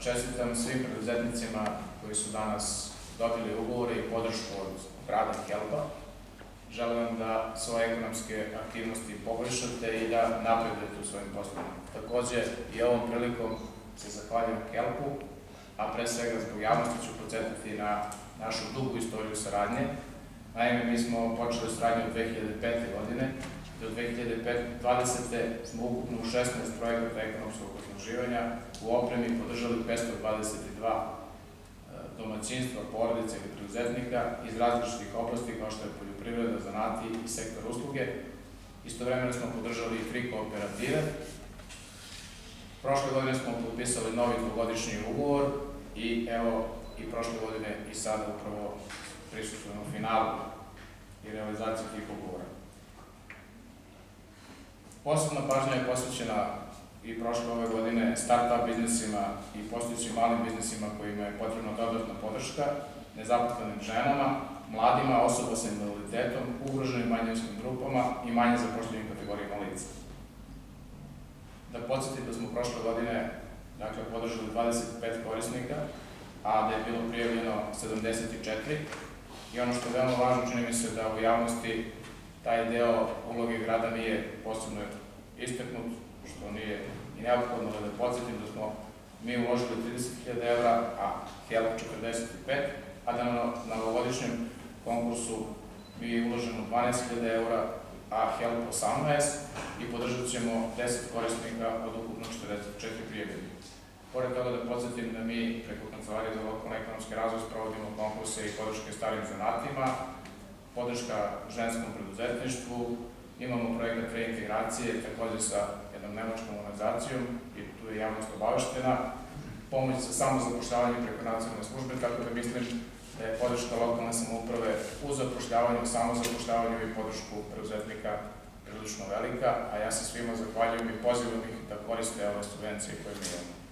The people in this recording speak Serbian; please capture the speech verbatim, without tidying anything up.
čestitam svim preduzetnicima koji su danas dobili ugovore i podršku od grada Helpa. Želim da svoje ekonomske aktivnosti poboljšate i da napredujete u svojim poslovima. Takođe, i ovom prilikom se zahvaljujem Helpu, a pre svega zbog javnosti ću podsjetiti na našu dugu istoriju saradnje. Naime, mi smo počeli saradnju od dve hiljade pete. godine, do dve hiljade dvadesete. smo ukupno u šesnaest projekata ekonomskog osnaživanja u opremi podržali petsto dvadeset dva domaćinstva, porodica ili preduzetnika iz različitih oblasti kao što je poljoprivreda, zanati i sektor usluge. Istovremeno smo podržali i tri kooperative. Prošle godine smo potpisali novi dvogodišnji ugovor i evo i prošle godine i sada upravo prisustujemo finalu i realizaciji tih ugovora. Posebna pažnja je posvećena i prošle ove godine start-up biznisima i postojećim malim biznisima kojima je potrebna dodatna podrška, nezaposlenim ženama, mladima, osoba sa invaliditetom, ugroženim manjinskim grupama i manje zapošljenim kategorijama lica. Da podsjetim da smo prošle godine dakle, podržali dvadeset pet korisnika, a da je bilo prijavljeno sedamdeset četiri. I ono što je veoma važno, čini mi se da u javnosti taj deo uloge grada nije posebno istaknut, što nije i neophodno, da podsjetim da smo mi uložili trideset hiljada evra, a Help četrdeset pet, a da na novogodišnjem konkursu mi uložimo dvanaest hiljada evra, a Help osamnaest i podržat ćemo deset korisnika od ukupno četrdeset četiri prijavljenih. Pored toga da podsjetim da mi preko Kancelarije za lokalni ekonomski razvoj sprovodimo konkurse i podrške starim zanatima, podrška ženskom preduzetništvu, imamo projekat reintegracije, takođe sa jednom nemačkom organizacijom i tu je javnost obaveštena, pomoć sa samozapošljavanjem preko nacionalne službe, tako da mislim da je podrška lokalne samouprave u zapošljavanju, samozapošljavanju i podršku preduzetnika prilično velika, a ja se svima zahvaljujem i pozivam ih da koriste ove subvencije koje mi imamo.